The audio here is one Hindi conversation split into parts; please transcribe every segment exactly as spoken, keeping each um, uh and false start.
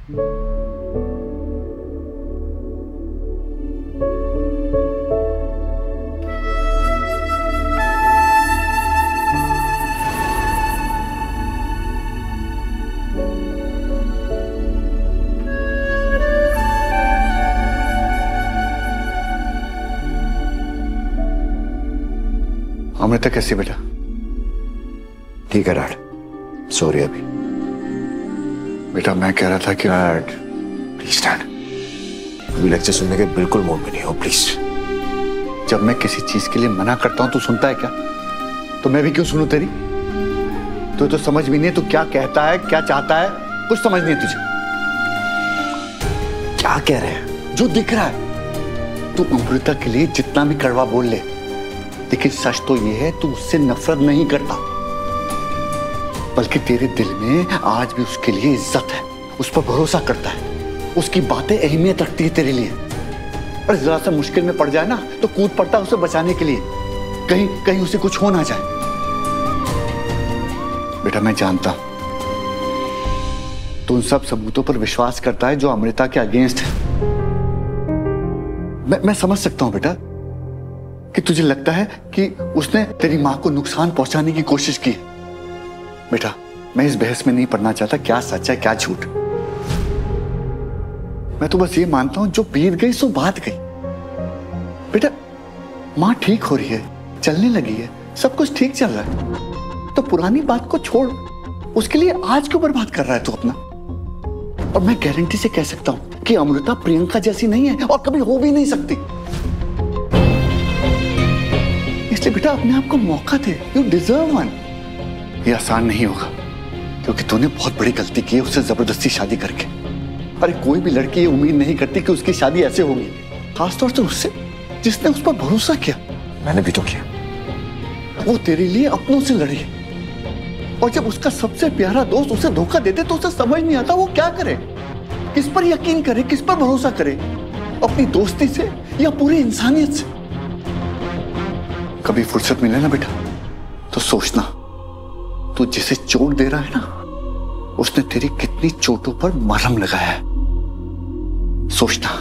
अमृता कैसी बेटा? ठीक है डैड, सॉरी अभी। बेटा मैं कह रहा था कि डैड प्लीज डैड, अभी लेक्चर सुनने के बिल्कुल मूड में नहीं हो, प्लीज। जब मैं किसी चीज के लिए मना करता हूं तू सुनता है क्या? तो मैं भी क्यों सुनूं तेरी? तू तो समझ भी नहीं, तू क्या कहता है, क्या चाहता है, कुछ समझ नहीं है तुझे। क्या कह रहे हैं? जो दिख रहा है। तू अमृता के लिए जितना भी कड़वा बोल ले, लेकिन सच तो ये है तू उससे नफरत नहीं करता, बल्कि तेरे दिल में आज भी उसके लिए इज्जत है, उस पर भरोसा करता है, उसकी बातें अहमियत रखती है तेरे लिए। और जरा सा मुश्किल में पड़ जाए ना तो कूद पड़ता है उसे बचाने के लिए, कहीं कहीं उसे कुछ हो ना जाए। बेटा मैं जानता हूं तू उन सब सबूतों पर विश्वास करता है जो अमृता के अगेंस्ट है। मैं मैं समझ सकता हूं बेटा कि तुझे लगता है कि उसने तेरी मां को नुकसान पहुंचाने की कोशिश की है। बेटा मैं इस बहस में नहीं पड़ना चाहता क्या सच है क्या झूठ। मैं तो बस ये मानता हूं जो बीत गई सो बात गई। बेटा मां ठीक हो रही है, चलने लगी है, सब कुछ ठीक चल रहा है, तो पुरानी बात को छोड़, उसके लिए आज क्यों बर्बाद कर रहा है तू अपना? और मैं गारंटी से कह सकता हूं कि अमृता प्रियंका जैसी नहीं है और कभी हो भी नहीं सकती। इसलिए बेटा अपने आप को मौका दे, यू डिजर्व वन। ये आसान नहीं होगा क्योंकि तूने बहुत बड़ी गलती की है उससे जबरदस्ती शादी करके। अरे कोई भी लड़की ये उम्मीद नहीं करती कि उसकी शादी ऐसे होगी, खासतौर से उससे जिसने उस पर भरोसा किया। मैंने भी तो किया। वो तेरे लिए अपनों से लड़ी, और जब उसका सबसे प्यारा दोस्त उसे धोखा देते तो उसे समझ नहीं आता वो क्या करे, किस पर यकीन करे, किस पर भरोसा करे, अपनी दोस्ती से या पूरी इंसानियत से। कभी फुर्सत मिले ना बेटा तो सोचना, तू जिसे चोट दे रहा है ना उसने तेरी कितनी चोटों पर मरहम लगाया है, सोचना।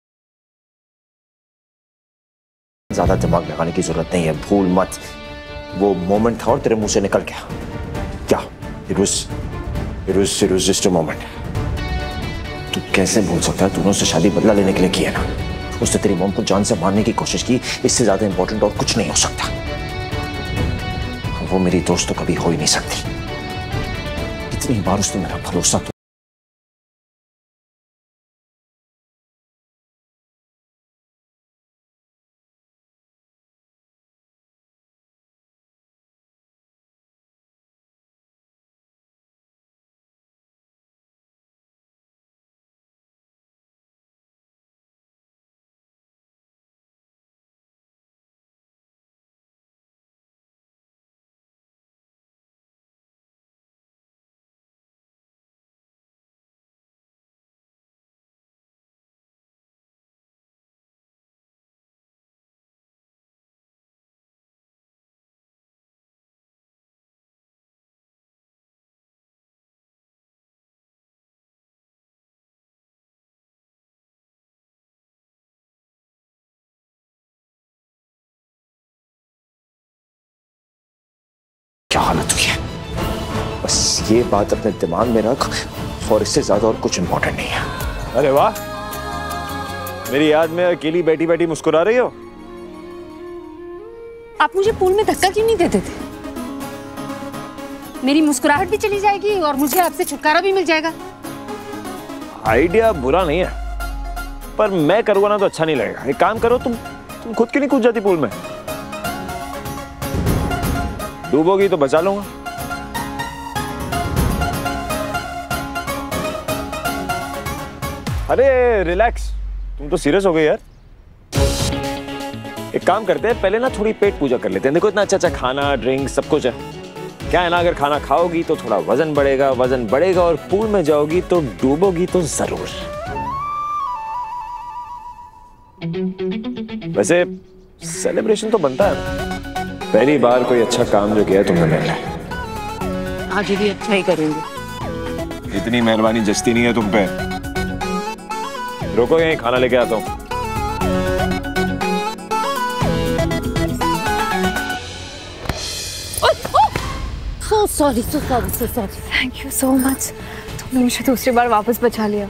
ज्यादा दिमाग लगाने की जरूरत नहीं है, भूल मत। वो मोमेंट था और तेरे मुंह से निकल गया। क्या? It was it was it was just a moment. तू कैसे भूल सकता है? तूने उससे शादी बदला लेने के लिए किया ना। उसने तेरी मॉम को जान से मारने की कोशिश की। इससे ज्यादा इंपॉर्टेंट और कुछ नहीं हो सकता। वो मेरी दोस्त तो कभी हो ही नहीं सकती। इतनी बार उसने मेरा भरोसा तो क्या हालत हुई है। बस ये बात अपने दिमाग में रख और इससे ज्यादा और कुछ इंपॉर्टेंट नहीं है। अरे वाह, मेरी याद में अकेली बैठी बैठी मुस्कुरा रही हो। आप मुझे पूल में धक्का क्यों नहीं देते थे? मेरी मुस्कुराहट भी चली जाएगी और मुझे आपसे छुटकारा भी मिल जाएगा। आइडिया बुरा नहीं है, पर मैं करूंगा ना तो अच्छा नहीं लगेगा। एक काम करो, तुम तुम खुद क्यों नहीं कूद जाती पूल में? डूबोगी तो बचा लूंगा। अरे रिलैक्स, तुम तो सीरियस हो गए यार। एक काम करते हैं, पहले ना थोड़ी पेट पूजा कर लेते हैं। देखो इतना अच्छा अच्छा खाना ड्रिंक सब कुछ है। क्या है ना, अगर खाना खाओगी तो थोड़ा वजन बढ़ेगा, वजन बढ़ेगा और पूल में जाओगी तो डूबोगी तो जरूर। वैसे सेलिब्रेशन तो बनता है। पहली बार कोई अच्छा काम जो किया तुमने मेरे लिए। आज भी अच्छा ही करेंगे। इतनी मेहरबानी जस्ती नहीं है तुम पे। रुको, यहीं खाना लेके आता हूँ। So sorry so sorry so sorry. Thank you so much, तुमने मुझे दूसरी बार वापस बचा लिया।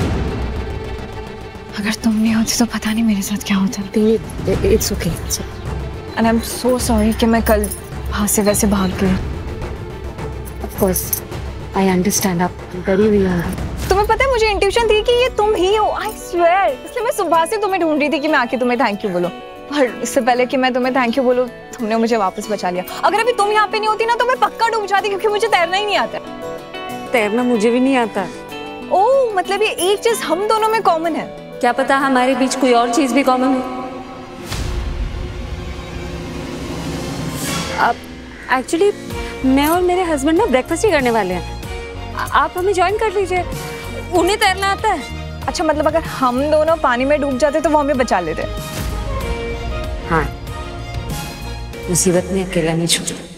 अगर तुम नहीं होती तो पता नहीं मेरे साथ क्या होता। It's okay. And I am so sorry कि मैं कल वहाँ से वैसे भाग गई। ऑफ कोर्स आई अंडरस्टैंड, आप डरी हुई होंगी। तुम्हें पता है मुझे इंट्यूशन थी कि ये तुम ही हो, आई स्वेयर। इसलिए मैं सुबह से तुम्हें ढूंढ रही थी कि मैं आके तुम्हें थैंक यू बोलूं। पर इससे पहले कि मैं तुम्हें थैंक यू बोलूं, तुमने मुझे वापस बचा लिया। अगर अभी तुम यहाँ पे नहीं होती ना तो मैं पक्का डूब जाती, क्योंकि मुझे तैरना ही नहीं आता। तैरना मुझे भी नहीं आता। ओह, मतलब ये एक चीज हम दोनों में कॉमन है। क्या पता हमारे बीच कोई और चीज भी कॉमन हो। अब एक्चुअली मैं और मेरे हस्बैंड ना ब्रेकफास्ट ही करने वाले हैं। आ, आप हमें ज्वाइन कर लीजिए। उन्हें तैरना आता है। अच्छा, मतलब अगर हम दोनों पानी में डूब जाते तो वो हमें बचा लेते। हाँ, मुसीबत में अकेला नहीं छोड़ता।